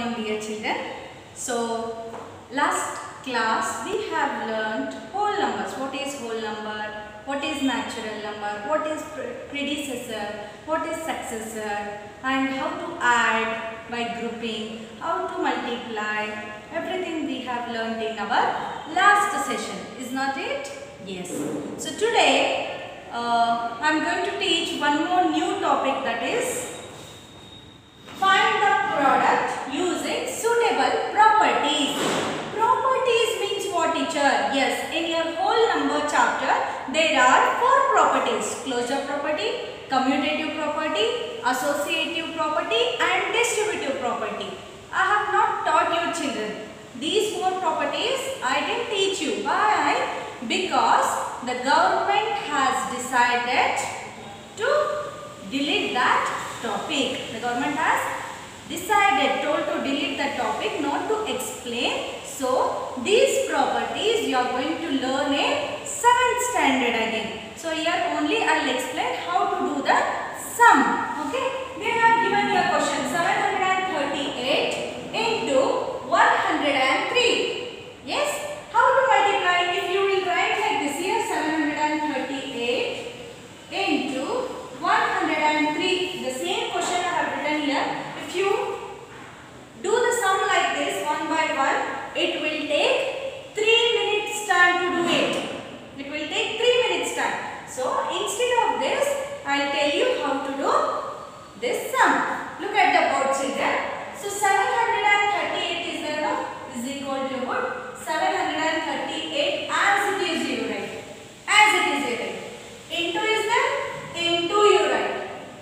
morning, dear children. So last class we have learnt whole numbers. What is whole number? What is natural number? What is predecessor? What is successor? And how to add by grouping, how to multiply. Everything we have learnt in our last session. Is not it? Yes. So today I am going to teach one more new topic, that is find the product using suitable properties. Properties means what, teacher? Yes, in your whole number chapter there are 4 properties: closure property, commutative property, associative property and distributive property. I have not taught you children these 4 properties. I didn't teach you. Why? Because the government has decided to delete that topic. The government has told to delete the topic, not to explain. So these properties you are going to learn in 7th standard again. So here only I will explain how to do the sum. Okay. They have given you a question: 738 into 103. Yes. How to multiply? If you will write like this here, 738 into 103. The same question I have written here. If you do the sum like this one by one, it will take 3 minutes time to do it. It will take 3 minutes time. So instead of this, I will tell you how to do this sum. Look at the board, children. So 738 is there, no? Is equal to what? 738 as it is you write. As it is you write. Into is there? Into you write.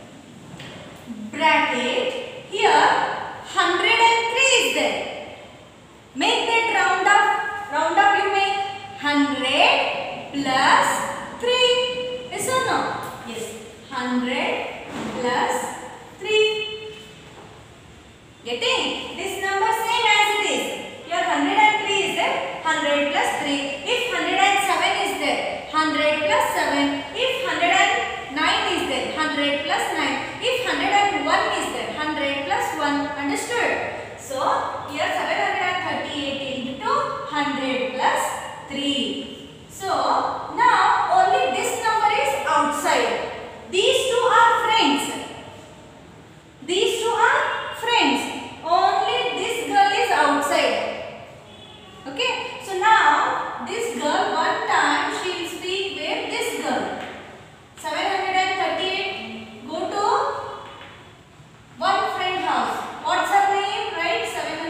Bracket. Here 103 is there. Make that round up. Round up you make 100 plus 3. Yes or no? Yes. 100 plus 3. Getting? This number same as it is. Your 103 is there. 100 plus 3. If 107 is there, 100 plus 7. If 109 is there, 100 plus 9. If 101 is there, 100 plus 1. Understood? So here 738 into 100 plus 3. So now only this number is outside. These two are friends. These two are friends. Only this girl is outside. Okay. So now this girl, one time she will speak with this girl. 738. Go to one friend house. What's her name? Right?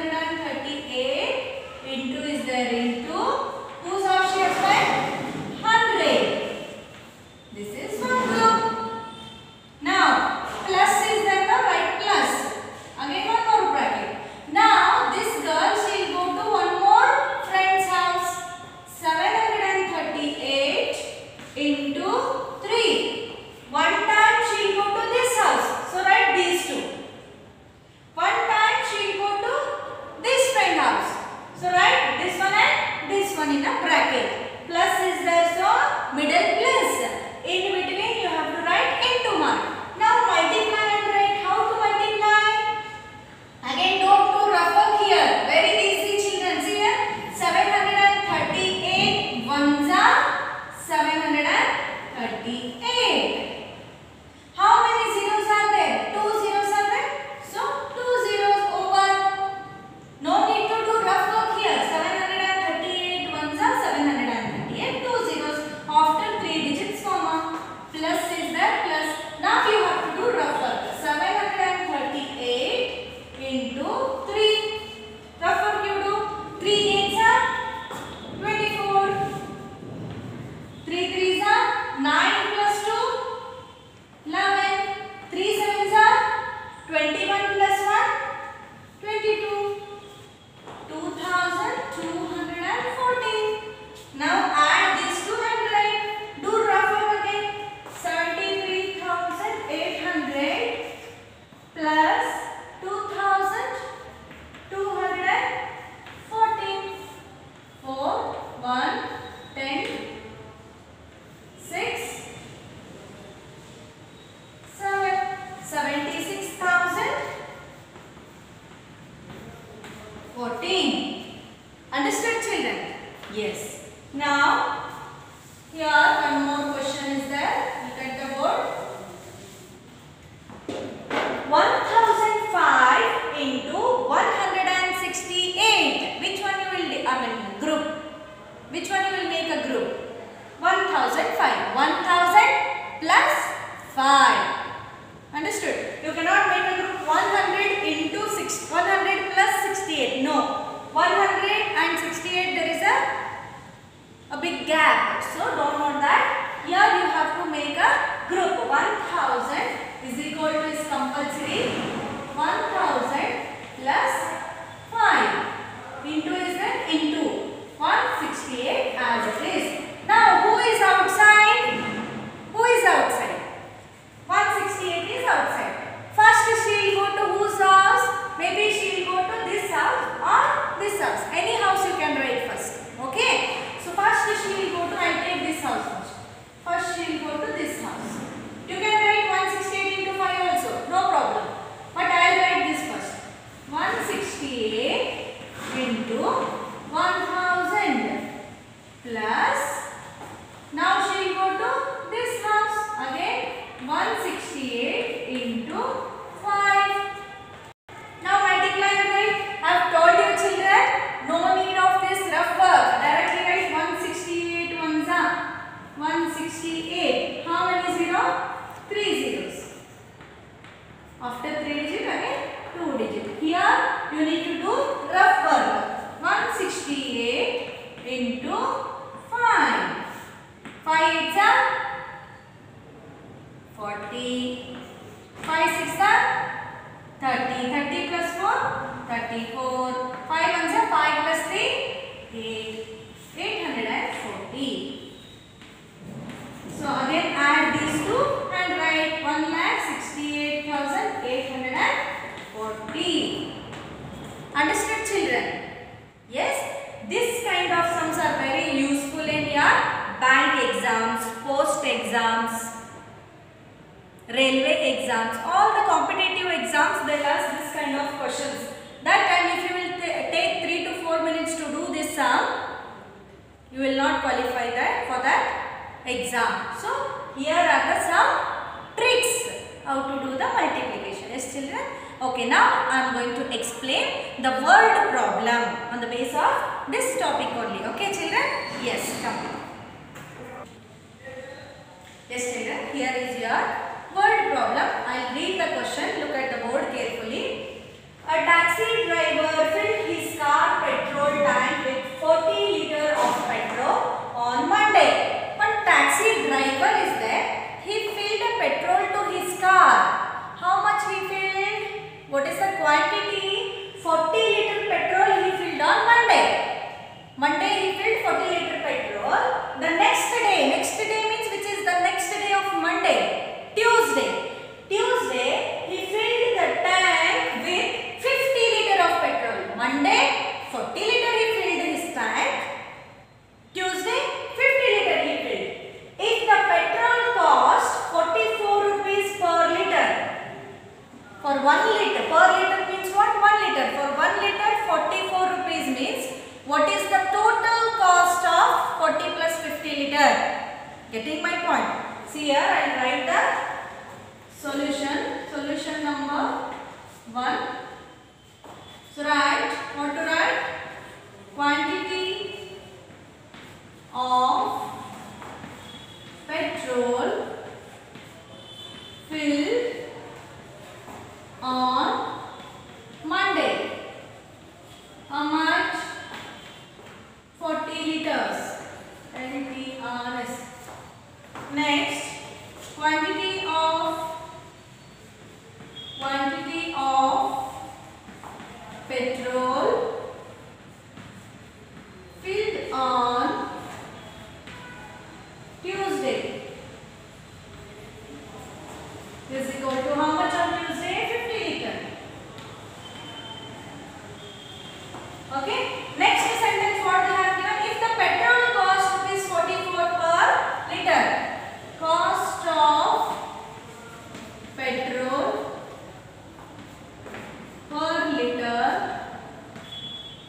738 into is there into whose house she has went? 100. This is one group. Now plus is there, no? Right? Plus. Again one more bracket. Now this girl, she will go to one more friend's house. 738 into 3. One time she will go to this house. So write these two. One time she will go to this friend house. So write this one and this one in a bracket. Plus is there, so middle plus. In between you have to write into mark. Now multiply and write. How to multiply? Again don't do rough work here. Very easy, children. See here. 738 ones are 738. How many zeros are there? 2 zeros are there. So 2 zeros over. No need to do rough work here. 738 ones are 738. 2 zeros after 3 digits comma. Plus is there, plus. Now you have to do rough work. 738 into 3. Rough work you do. 3 8s are 24. 3 3s are 9 plus 2. 11. 3 7s are 21 plus 1. 22. 2214. Now add these two and write. Do rough work again. 73,800 plus 2,214. 4 1 10 6 7 76,000 14. Understood, children? Yes. Now, here one more question is there. Look at the board. 1005 into 168. Which one you will, group? Which one you will make a group? 1005. 1000 plus 5. Understood? You cannot make a group 100 into 100 plus 68. No. 100 and 68 there is a big gap. So don't note that. Here you have to make a group. 1000 is equal to is compulsory. 1000 plus 5 into is then into 168 as it is. Now who is outside? Who is outside? 168 is outside. First she will go to whose house? Maybe she will go to this house or this house. Any house you can write first. Okay. So first she will go to, I take this house first. First she will go to this house. You can write 168 into 5 also. No problem. But I will write this first. 168 into 1000 plus. Now she will go to this house. Again 168 into 5. Now multiply, right? I have told you children, no need of this rough work. Directly write 168 ones are 168. How many zero? 3 zeros. After 3 digit again 2 digit. Here you need to do rough work. 168 into 5. 5 8s are 40. 5 6 are 30. 30 plus 4 34. 5 ones are 5 plus 3 8. 840. So again add these two and write 1,68,840. Understood, children? Yes, this kind of sums are very useful in your bank exams, post exams, railway exams, all the competitive exams. They ask this kind of questions. That time if you will take 3 to 4 minutes to do this sum, you will not qualify that for that exam. So here are the some tricks how to do the multiplication. Yes, children? Okay, now I am going to explain the word problem on the basis of this topic only. Okay, children? Yes, come. Yes, children, here is your word problem. I will read the question. Look at the board carefully. A taxi driver filled his car petrol tank with 40 liters of petrol on Monday. One taxi driver is there. He filled a petrol to his car. How much he filled? What is the quantity? 40 liter petrol he filled on Monday. Monday he filled 40 liter petrol. The next day means which is the next day of Monday? Tuesday. Tuesday he filled the tank with 50 liter of petrol. Monday 40 liter he filled his tank. Tuesday 50 liter he filled. If the petrol cost 44 rupees per liter. For 1 liter, per liter means what? 1 liter. For 1 liter 44 rupees means what is the total cost of 40 plus 50 liter? Getting my point? See here I will write the solution. Solution number 1. So write, what to write? Quantity of petrol filled on Monday. How much? 40 liters. LTRS. Next, quantity of petrol filled on Tuesday is equal to how much on Tuesday? 50 liter. Okay. Next sentence what they have given? If the petrol cost is 44 per liter, cost of petrol per liter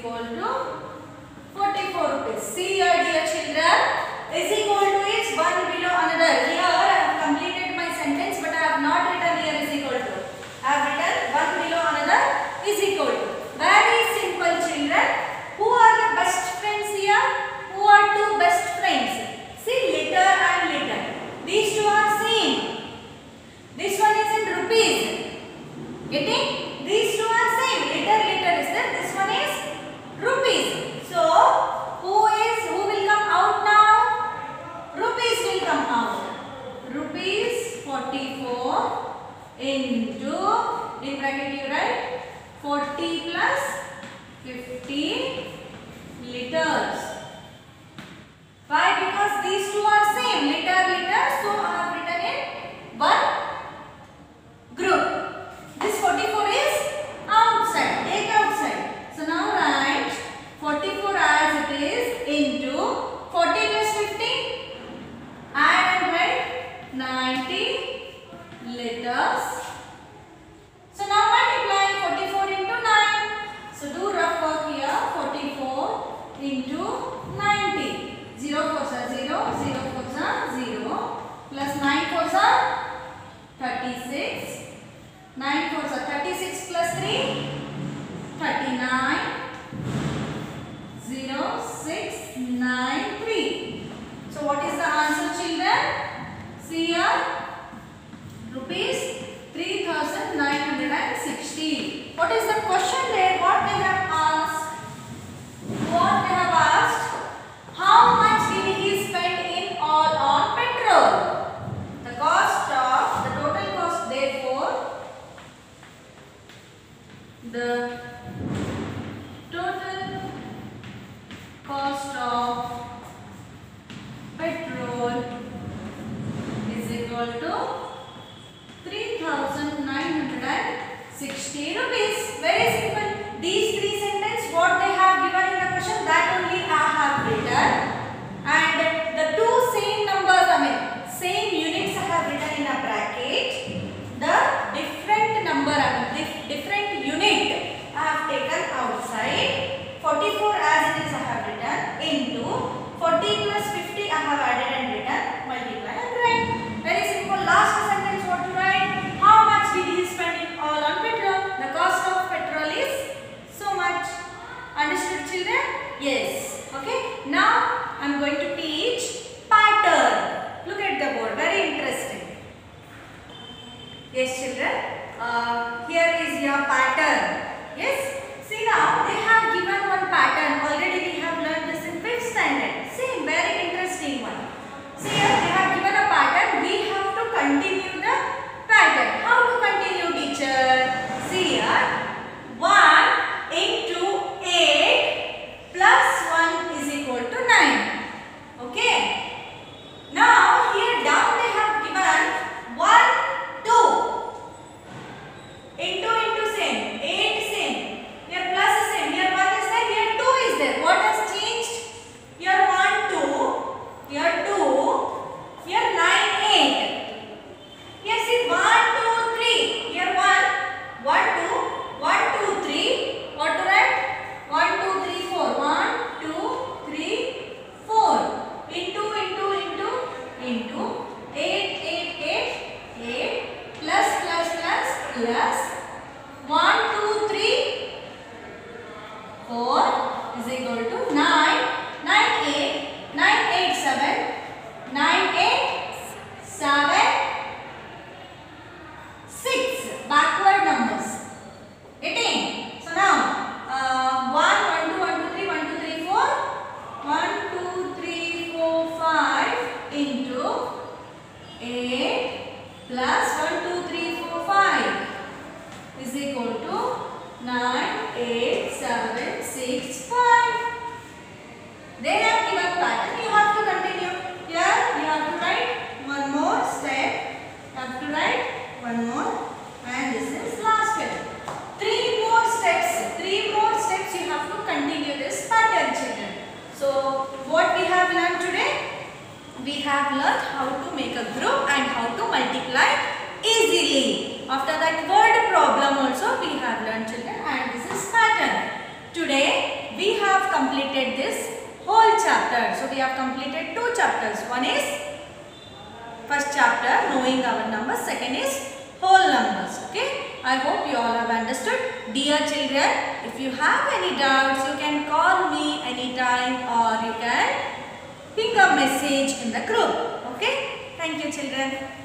equal to 44 rupees. See here dear children, is equal to is one below another. Here I have completed my sentence but I have not written here is equal to. I have written one below another is equal to. Very simple children. Who are the best friends here? Who are two best friends? See liter and liter. These two are same. This one is in rupees. Getting? These two are same. Liter is there. This one is rupees. So who will come out now? Rupees will come out. Rupees 44 into, in bracket you write 40 plus 50 liters. Why? Because these two are same. Liter. So I have written in one group. This 44 is outside. Take outside. So now write 44 as it is into 40 plus 50. Add and write 90 liters. So now multiply 44 into 9. So do rough work here. 44 into 90. 0 4s are 0. 0 4s are 0. Plus 9 4s are 36. 9 4s are 36 plus 3. 39. 0 6 9 3. So what is the answer children? See here. Rupees 3,960. What is the question there? What they have asked? How much did he spend in all on petrol? The total cost therefore, the total cost of petrol is equal to 3,960 rupees. Very simple. These three sentences what they have given in the question, that only I have written, and the two same numbers, same units I have written in a bracket. The different number, different unit I have taken outside. 44 as it is I have written into 40 plus 50 I have added and written, multiply and write. Very simple. Last sentence what to write? How much did he spend in all on petrol? The cost of petrol is so much. Understood children? Yes. Okay. Now I am going to teach pattern. Look at the board. Very interesting. Yes children. Here is your pattern. Yes. See now they have given one pattern. Already we have learned this in 5th standard. Same. Very interesting one. See here they have given a pattern. We have to continue the pattern. How to continue teacher? See here. 1 into 8 plus 1 is equal to 9. Okay. Now here down they have given 1, 2. Into same. 8 same. Here plus is same. Here 1 is there. Here 2 is there. What has changed? Here 1, 2. Here 2. Here 9, 8. Here see 1, 2, 3. Here 1, 1, 2, 1, 2, 3. What to write? 1, 2, 3, 4. 1, 2, 3, 4. Into 8, 8, 8, 8. Plus. 1, 2, 3, 4 is equal to 9. 9, 8. 9, 8, 7. 9, 8, 7, 6. Backward numbers. Getting? So now 1, 1, 2, 1, 2, 3, 1, 2, 3, 4. 1, 2, 3, 4, 5 into 8 plus 1, 2, 3, 4, 5 is equal to 9, 8, 7, 6, 5. They have given pattern. You have to continue. Here you have to write one more step. You have to write one more, and this is last step. 3 more steps. 3 more steps you have to continue this pattern children. So what we have learned today? We have learned how to make a group and how to multiply easily. After that word problem also we have learned children, and this is pattern. Today we chapter. So we have completed 2 chapters. One is first chapter, knowing our numbers. Second is whole numbers. Okay. I hope you all have understood. Dear children, if you have any doubts, you can call me anytime or you can ping a message in the group. Okay. Thank you children.